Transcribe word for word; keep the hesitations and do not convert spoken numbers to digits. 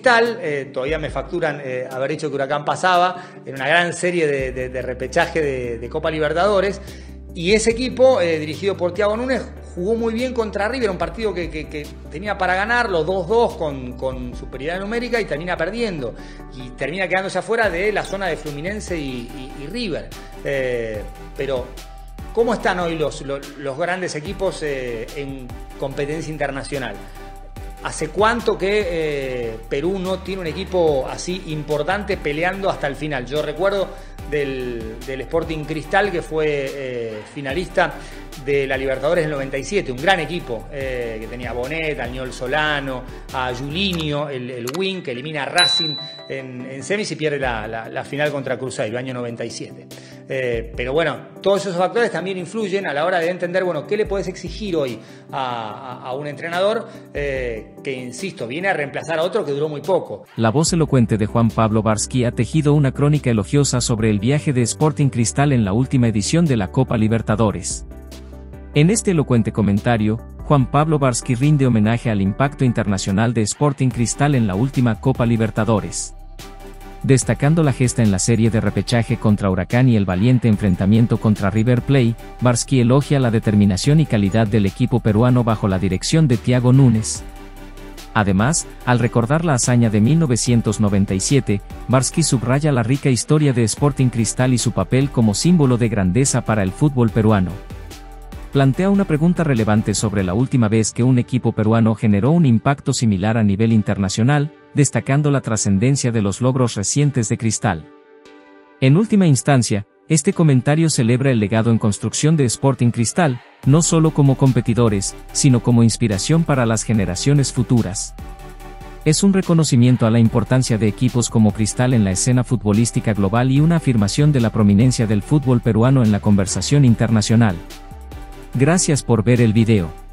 Cristal, eh, todavía me facturan eh, haber dicho que Huracán pasaba en una gran serie de, de, de repechaje de, de Copa Libertadores, y ese equipo, eh, dirigido por Thiago Núñez, jugó muy bien contra River, un partido que, que, que tenía para ganarlo, dos dos con, con superioridad numérica, y termina perdiendo, y termina quedándose afuera de la zona de Fluminense y, y, y River. Eh, pero, ¿cómo están hoy los, los, los grandes equipos eh, en competencia internacional? ¿Hace cuánto que eh, Perú no tiene un equipo así importante peleando hasta el final? Yo recuerdo del, del Sporting Cristal, que fue eh, finalista de la Libertadores del noventa y siete, un gran equipo eh, que tenía a Bonet, a Ñol Solano, a Julinho, el, el Wing, que elimina a Racing en, en semis y pierde la, la, la final contra Cruzeiro, año noventa y siete. Eh, pero bueno, todos esos factores también influyen a la hora de entender, bueno, qué le puedes exigir hoy a, a, a un entrenador eh, que, insisto, viene a reemplazar a otro que duró muy poco. La voz elocuente de Juan Pablo Varsky ha tejido una crónica elogiosa sobre el viaje de Sporting Cristal en la última edición de la Copa Libertadores. En este elocuente comentario, Juan Pablo Varsky rinde homenaje al impacto internacional de Sporting Cristal en la última Copa Libertadores. Destacando la gesta en la serie de repechaje contra Huracán y el valiente enfrentamiento contra River Plate, Varsky elogia la determinación y calidad del equipo peruano bajo la dirección de Thiago Núñez. Además, al recordar la hazaña de mil novecientos noventa y siete, Varsky subraya la rica historia de Sporting Cristal y su papel como símbolo de grandeza para el fútbol peruano. Plantea una pregunta relevante sobre la última vez que un equipo peruano generó un impacto similar a nivel internacional, destacando la trascendencia de los logros recientes de Cristal. En última instancia, este comentario celebra el legado en construcción de Sporting Cristal, no solo como competidores, sino como inspiración para las generaciones futuras. Es un reconocimiento a la importancia de equipos como Cristal en la escena futbolística global y una afirmación de la prominencia del fútbol peruano en la conversación internacional. Gracias por ver el video.